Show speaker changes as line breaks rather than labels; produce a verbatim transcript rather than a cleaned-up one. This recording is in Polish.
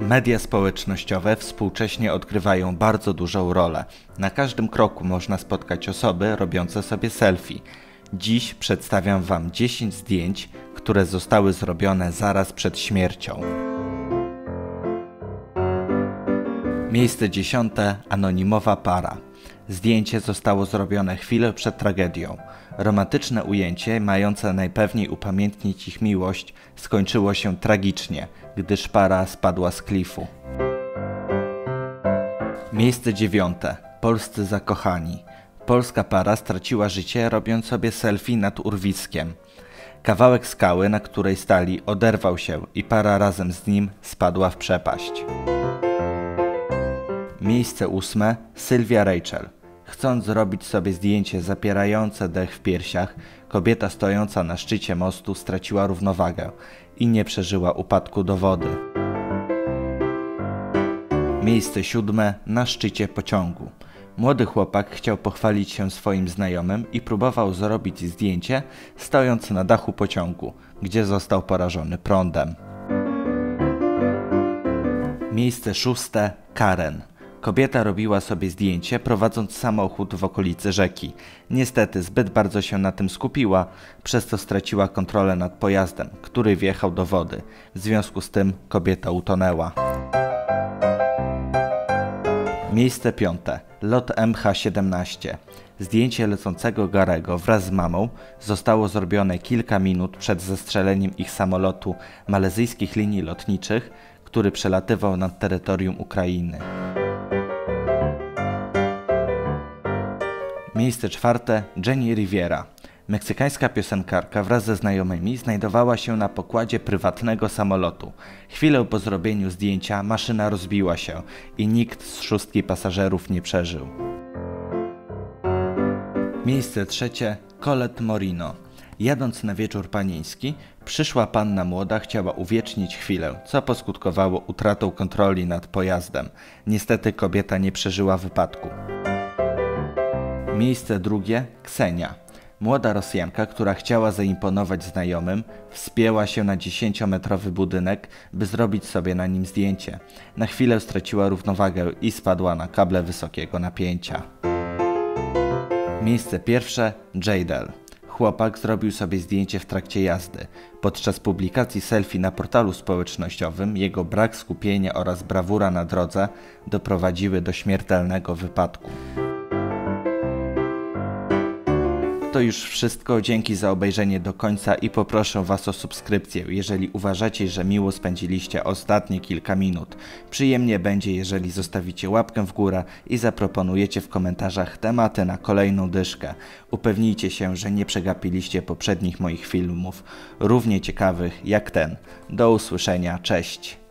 Media społecznościowe współcześnie odgrywają bardzo dużą rolę. Na każdym kroku można spotkać osoby robiące sobie selfie. Dziś przedstawiam Wam dziesięć zdjęć, które zostały zrobione zaraz przed śmiercią. Miejsce dziesiąte. Anonimowa para. Zdjęcie zostało zrobione chwilę przed tragedią. Romantyczne ujęcie, mające najpewniej upamiętnić ich miłość, skończyło się tragicznie, gdyż para spadła z klifu. Miejsce dziewiąte. Polscy zakochani. Polska para straciła życie, robiąc sobie selfie nad urwiskiem. Kawałek skały, na której stali, oderwał się i para razem z nim spadła w przepaść. Miejsce ósme. Sylwia Rachel. Chcąc zrobić sobie zdjęcie zapierające dech w piersiach, kobieta stojąca na szczycie mostu straciła równowagę i nie przeżyła upadku do wody. Miejsce siódme. Na szczycie pociągu. Młody chłopak chciał pochwalić się swoim znajomym i próbował zrobić zdjęcie, stojąc na dachu pociągu, gdzie został porażony prądem. Miejsce szóste. Karen. Kobieta robiła sobie zdjęcie, prowadząc samochód w okolicy rzeki. Niestety zbyt bardzo się na tym skupiła, przez co straciła kontrolę nad pojazdem, który wjechał do wody. W związku z tym kobieta utonęła. Miejsce piąte. Lot M H siedemnaście. Zdjęcie lecącego Garego wraz z mamą zostało zrobione kilka minut przed zestrzeleniem ich samolotu malezyjskich linii lotniczych, który przelatywał nad terytorium Ukrainy. Miejsce czwarte. Jenny Rivera. Meksykańska piosenkarka wraz ze znajomymi znajdowała się na pokładzie prywatnego samolotu. Chwilę po zrobieniu zdjęcia maszyna rozbiła się i nikt z szóstki pasażerów nie przeżył. Miejsce trzecie. Colette Morino. Jadąc na wieczór panieński, przyszła panna młoda chciała uwiecznić chwilę, co poskutkowało utratą kontroli nad pojazdem. Niestety kobieta nie przeżyła wypadku. Miejsce drugie. Ksenia. Młoda Rosjanka, która chciała zaimponować znajomym, wspięła się na dziesięciometrowy budynek, by zrobić sobie na nim zdjęcie. Na chwilę straciła równowagę i spadła na kable wysokiego napięcia. Miejsce pierwsze. Jadel. Chłopak zrobił sobie zdjęcie w trakcie jazdy. Podczas publikacji selfie na portalu społecznościowym jego brak skupienia oraz brawura na drodze doprowadziły do śmiertelnego wypadku. To już wszystko, dzięki za obejrzenie do końca i poproszę Was o subskrypcję, jeżeli uważacie, że miło spędziliście ostatnie kilka minut. Przyjemnie będzie, jeżeli zostawicie łapkę w górę i zaproponujecie w komentarzach tematy na kolejną dyszkę. Upewnijcie się, że nie przegapiliście poprzednich moich filmów, równie ciekawych jak ten. Do usłyszenia, cześć!